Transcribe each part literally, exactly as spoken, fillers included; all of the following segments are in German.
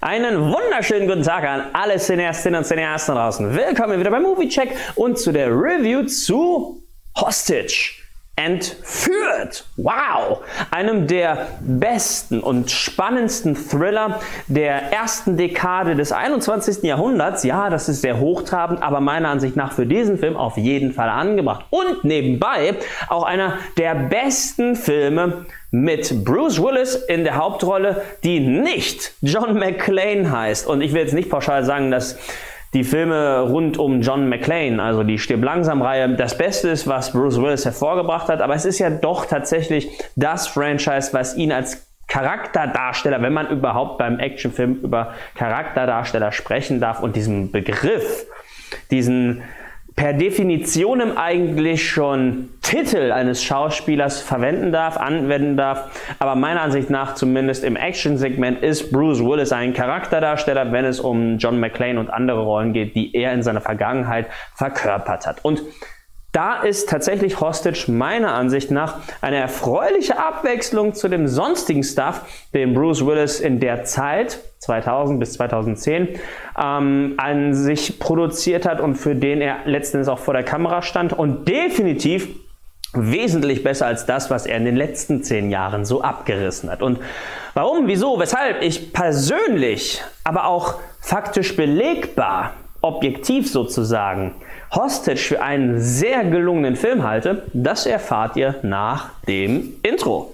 Einen wunderschönen guten Tag an alle Cineastinnen und Cineasten draußen. Willkommen wieder beim Movie Check und zu der Review zu Hostage. Entführt! Wow! Einem der besten und spannendsten Thriller der ersten Dekade des einundzwanzigsten Jahrhunderts. Ja, das ist sehr hochtrabend, aber meiner Ansicht nach für diesen Film auf jeden Fall angebracht. Und nebenbei auch einer der besten Filme mit Bruce Willis in der Hauptrolle, die nicht John McClane heißt. Und ich will jetzt nicht pauschal sagen, dass die Filme rund um John McClane, also die Stirb-Langsam-Reihe, das Beste ist, was Bruce Willis hervorgebracht hat. Aber es ist ja doch tatsächlich das Franchise, was ihn als Charakterdarsteller, wenn man überhaupt beim Actionfilm über Charakterdarsteller sprechen darf und diesen Begriff, diesen per Definition eigentlich schon Titel eines Schauspielers verwenden darf, anwenden darf. Aber meiner Ansicht nach, zumindest im Action-Segment, ist Bruce Willis ein Charakterdarsteller, wenn es um John McClane und andere Rollen geht, die er in seiner Vergangenheit verkörpert hat. Und da ist tatsächlich Hostage meiner Ansicht nach eine erfreuliche Abwechslung zu dem sonstigen Stuff, den Bruce Willis in der Zeit, zweitausend bis zweitausendzehn, ähm, an sich produziert hat und für den er letzten Endes auch vor der Kamera stand und definitiv wesentlich besser als das, was er in den letzten zehn Jahren so abgerissen hat. Und warum, wieso, weshalb ich persönlich, aber auch faktisch belegbar, objektiv sozusagen, Hostage für einen sehr gelungenen Film halte, das erfahrt ihr nach dem Intro.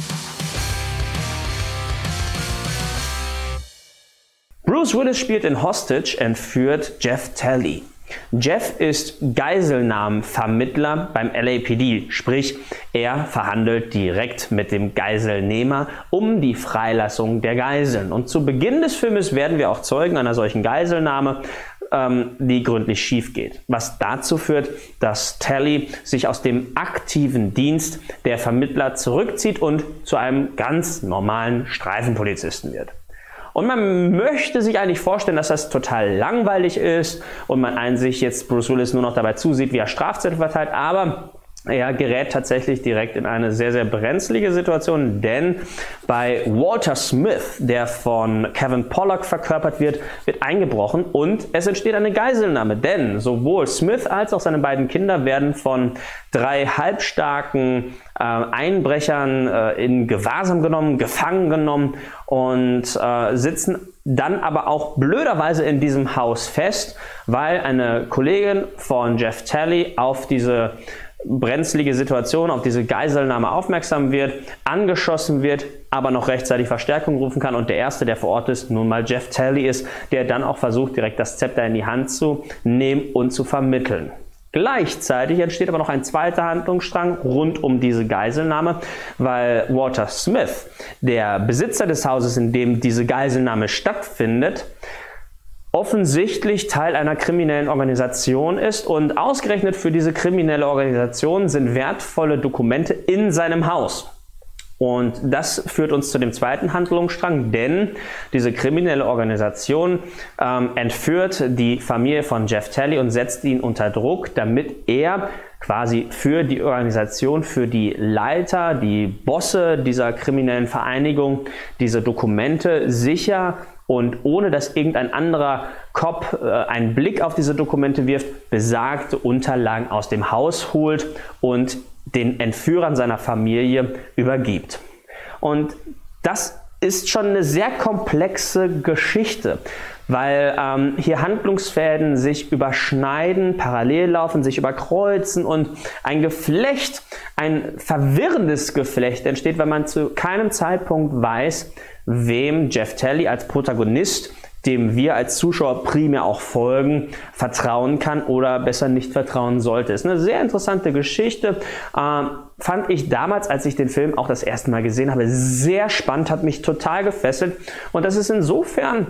Bruce Willis spielt in Hostage entführt Jeff Talley. Jeff ist Geiselnahmenvermittler beim L A P D, sprich er verhandelt direkt mit dem Geiselnehmer um die Freilassung der Geiseln. Und zu Beginn des Filmes werden wir auch Zeugen einer solchen Geiselnahme, ähm, die gründlich schief geht. Was dazu führt, dass Talley sich aus dem aktiven Dienst der Vermittler zurückzieht und zu einem ganz normalen Streifenpolizisten wird. Und man möchte sich eigentlich vorstellen, dass das total langweilig ist und man einen sich jetzt Bruce Willis nur noch dabei zusieht, wie er Strafzettel verteilt, aber er gerät tatsächlich direkt in eine sehr, sehr brenzlige Situation, denn bei Walter Smith, der von Kevin Pollak verkörpert wird, wird eingebrochen und es entsteht eine Geiselnahme, denn sowohl Smith als auch seine beiden Kinder werden von drei halbstarken äh, Einbrechern äh, in Gewahrsam genommen, gefangen genommen und äh, sitzen dann aber auch blöderweise in diesem Haus fest, weil eine Kollegin von Jeff Talley auf diese brenzlige Situation, auf diese Geiselnahme aufmerksam wird, angeschossen wird, aber noch rechtzeitig Verstärkung rufen kann und der Erste, der vor Ort ist, nun mal Jeff Talley ist, der dann auch versucht, direkt das Zepter in die Hand zu nehmen und zu vermitteln. Gleichzeitig entsteht aber noch ein zweiter Handlungsstrang rund um diese Geiselnahme, weil Walter Smith, der Besitzer des Hauses, in dem diese Geiselnahme stattfindet, offensichtlich Teil einer kriminellen Organisation ist und ausgerechnet für diese kriminelle Organisation sind wertvolle Dokumente in seinem Haus. Und das führt uns zu dem zweiten Handlungsstrang, denn diese kriminelle Organisation ähm, entführt die Familie von Jeff Talley und setzt ihn unter Druck, damit er quasi für die Organisation, für die Leiter, die Bosse dieser kriminellen Vereinigung diese Dokumente sicher und ohne dass irgendein anderer Cop äh, einen Blick auf diese Dokumente wirft, besagte Unterlagen aus dem Haus holt und den Entführern seiner Familie übergibt. Und das ist schon eine sehr komplexe Geschichte, weil ähm, hier Handlungsfäden sich überschneiden, parallel laufen, sich überkreuzen und ein Geflecht, ein verwirrendes Geflecht entsteht, weil man zu keinem Zeitpunkt weiß, wem Jeff Talley als Protagonist, dem wir als Zuschauer primär auch folgen, vertrauen kann oder besser nicht vertrauen sollte. Ist eine sehr interessante Geschichte. Ähm, fand ich damals, als ich den Film auch das erste Mal gesehen habe, sehr spannend, hat mich total gefesselt. Und das ist insofern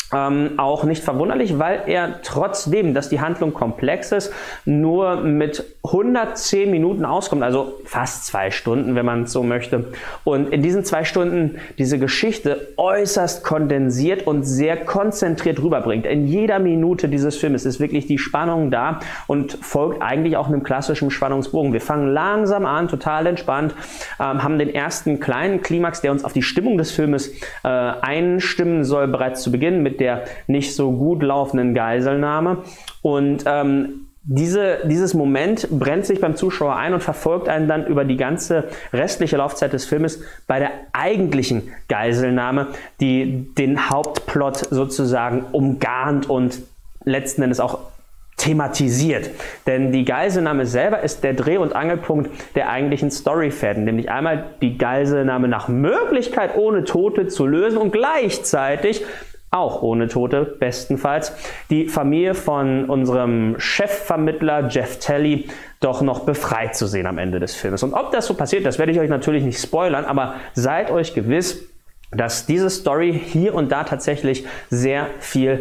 Ähm, auch nicht verwunderlich, weil er trotzdem, dass die Handlung komplex ist, nur mit hundertzehn Minuten auskommt, also fast zwei Stunden, wenn man es so möchte. Und in diesen zwei Stunden diese Geschichte äußerst kondensiert und sehr konzentriert rüberbringt. In jeder Minute dieses Films ist wirklich die Spannung da und folgt eigentlich auch einem klassischen Spannungsbogen. Wir fangen langsam an, total entspannt, ähm, haben den ersten kleinen Klimax, der uns auf die Stimmung des Filmes äh, einstimmen soll, bereits zu Beginn mit der nicht so gut laufenden Geiselnahme. Und ähm, diese, dieses Moment brennt sich beim Zuschauer ein und verfolgt einen dann über die ganze restliche Laufzeit des Filmes bei der eigentlichen Geiselnahme, die den Hauptplot sozusagen umgarnt und letzten Endes auch thematisiert. Denn die Geiselnahme selber ist der Dreh- und Angelpunkt der eigentlichen Storyfäden, nämlich einmal die Geiselnahme nach Möglichkeit ohne Tote zu lösen und gleichzeitig auch ohne Tote, bestenfalls, die Familie von unserem Chefvermittler Jeff Talley doch noch befreit zu sehen am Ende des Films. Und ob das so passiert, das werde ich euch natürlich nicht spoilern, aber seid euch gewiss, dass diese Story hier und da tatsächlich sehr viel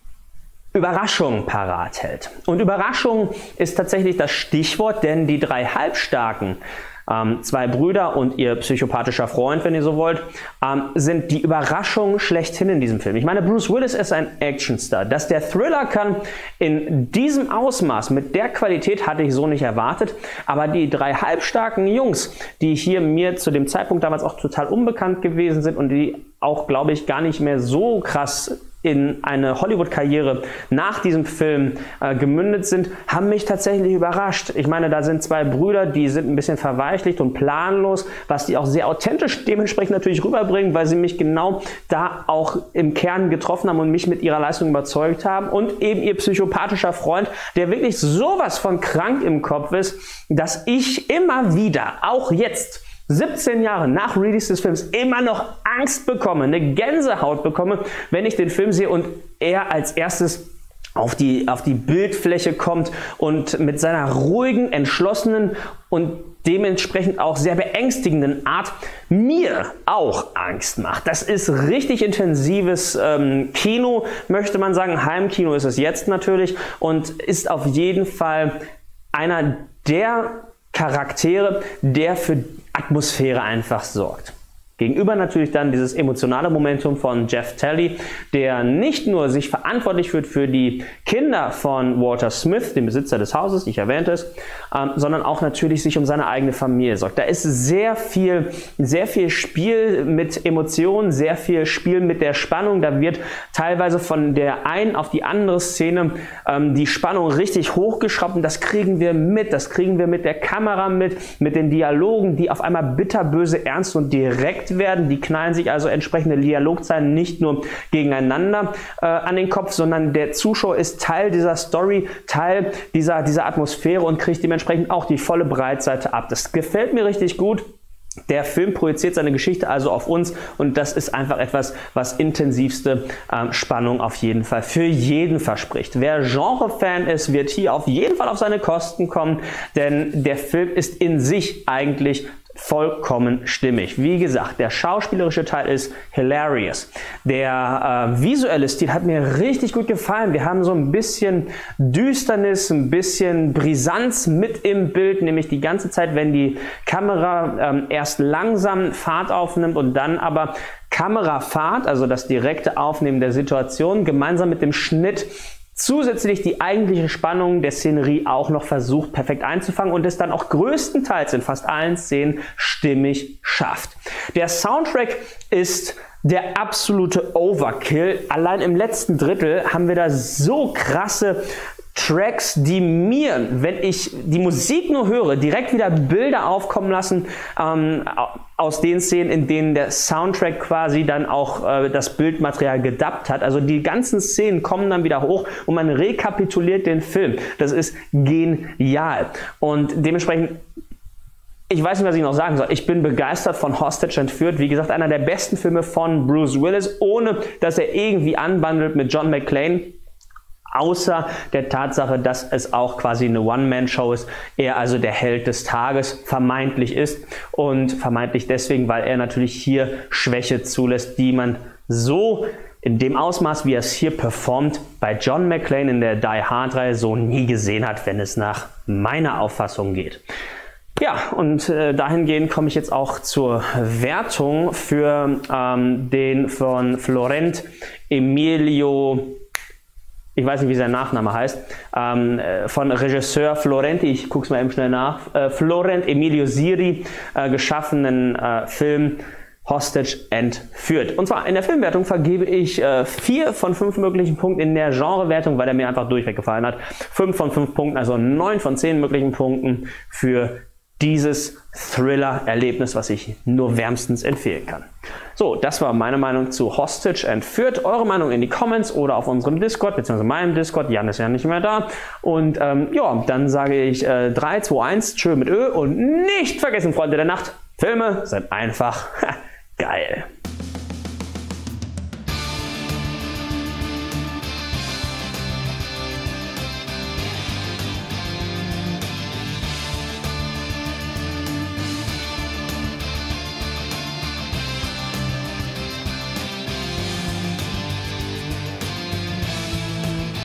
Überraschung parat hält. Und Überraschung ist tatsächlich das Stichwort, denn die drei Halbstarken, Ähm, zwei Brüder und ihr psychopathischer Freund, wenn ihr so wollt, ähm, sind die Überraschung schlechthin in diesem Film. Ich meine, Bruce Willis ist ein Actionstar. Dass der Thriller kann in diesem Ausmaß, mit der Qualität, hatte ich so nicht erwartet. Aber die drei halbstarken Jungs, die hier mir zu dem Zeitpunkt damals auch total unbekannt gewesen sind und die auch, glaube ich, gar nicht mehr so krass in eine Hollywood-Karriere nach diesem Film äh, gemündet sind, haben mich tatsächlich überrascht. Ich meine, da sind zwei Brüder, die sind ein bisschen verweichlicht und planlos, was die auch sehr authentisch dementsprechend natürlich rüberbringen, weil sie mich genau da auch im Kern getroffen haben und mich mit ihrer Leistung überzeugt haben. Und eben ihr psychopathischer Freund, der wirklich sowas von krank im Kopf ist, dass ich immer wieder, auch jetzt, siebzehn Jahre nach Release des Films, immer noch Angst bekomme, eine Gänsehaut bekomme, wenn ich den Film sehe und er als erstes auf die, auf die Bildfläche kommt und mit seiner ruhigen, entschlossenen und dementsprechend auch sehr beängstigenden Art mir auch Angst macht. Das ist richtig intensives ähm, Kino, möchte man sagen. Heimkino ist es jetzt natürlich und ist auf jeden Fall einer der Charaktere, der für Atmosphäre einfach sorgt. Gegenüber natürlich dann dieses emotionale Momentum von Jeff Talley, der nicht nur sich verantwortlich fühlt für die Kinder von Walter Smith, dem Besitzer des Hauses, ich erwähnte es, ähm, sondern auch natürlich sich um seine eigene Familie sorgt. Da ist sehr viel, sehr viel Spiel mit Emotionen, sehr viel Spiel mit der Spannung. Da wird teilweise von der einen auf die andere Szene ähm, die Spannung richtig hochgeschraubt und das kriegen wir mit. Das kriegen wir mit der Kamera mit, mit den Dialogen, die auf einmal bitterböse, ernst und direkt werden. Die knallen sich also entsprechende Dialogzeilen nicht nur gegeneinander äh, an den Kopf, sondern der Zuschauer ist Teil dieser Story, Teil dieser, dieser Atmosphäre und kriegt dementsprechend auch die volle Breitseite ab. Das gefällt mir richtig gut. Der Film projiziert seine Geschichte also auf uns und das ist einfach etwas, was intensivste ähm, Spannung auf jeden Fall für jeden verspricht. Wer Genre-Fan ist, wird hier auf jeden Fall auf seine Kosten kommen, denn der Film ist in sich eigentlich vollkommen stimmig. Wie gesagt, der schauspielerische Teil ist hilarious. Der äh, visuelle Stil hat mir richtig gut gefallen. Wir haben so ein bisschen Düsternis, ein bisschen Brisanz mit im Bild, nämlich die ganze Zeit, wenn die Kamera ähm, erst langsam Fahrt aufnimmt und dann aber Kamerafahrt, also das direkte Aufnehmen der Situation, gemeinsam mit dem Schnitt zusätzlich die eigentliche Spannung der Szenerie auch noch versucht perfekt einzufangen und es dann auch größtenteils in fast allen Szenen stimmig schafft. Der Soundtrack ist der absolute Overkill. Allein im letzten Drittel haben wir da so krasse Tracks, die mir, wenn ich die Musik nur höre, direkt wieder Bilder aufkommen lassen ähm, aus den Szenen, in denen der Soundtrack quasi dann auch äh, das Bildmaterial gedubbt hat. Also die ganzen Szenen kommen dann wieder hoch und man rekapituliert den Film. Das ist genial. Und dementsprechend, ich weiß nicht, was ich noch sagen soll. Ich bin begeistert von Hostage entführt. Wie gesagt, einer der besten Filme von Bruce Willis, ohne dass er irgendwie anbandelt mit John McClane. Außer der Tatsache, dass es auch quasi eine One-Man-Show ist, er also der Held des Tages vermeintlich ist und vermeintlich deswegen, weil er natürlich hier Schwäche zulässt, die man so in dem Ausmaß, wie er es hier performt, bei John McClane in der Die Hard-Reihe so nie gesehen hat, wenn es nach meiner Auffassung geht. Ja, und äh, dahingehend komme ich jetzt auch zur Wertung für ähm, den von Florent Emilio, ich weiß nicht, wie sein Nachname heißt, ähm, von Regisseur Florenti, ich gucke es mal eben schnell nach, äh, Florent Emilio Siri äh, geschaffenen äh, Film Hostage entführt. Und zwar in der Filmwertung vergebe ich äh, vier von fünf möglichen Punkten, in der Genrewertung, weil er mir einfach durchweg gefallen hat, fünf von fünf Punkten, also neun von zehn möglichen Punkten für dieses Thriller-Erlebnis, was ich nur wärmstens empfehlen kann. So, das war meine Meinung zu Hostage entführt. Eure Meinung in die Comments oder auf unserem Discord, beziehungsweise meinem Discord. Jan ist ja nicht mehr da. Und ähm, ja, dann sage ich äh, drei, zwei, eins, tschö mit Ö und nicht vergessen, Freunde der Nacht, Filme sind einfach geil.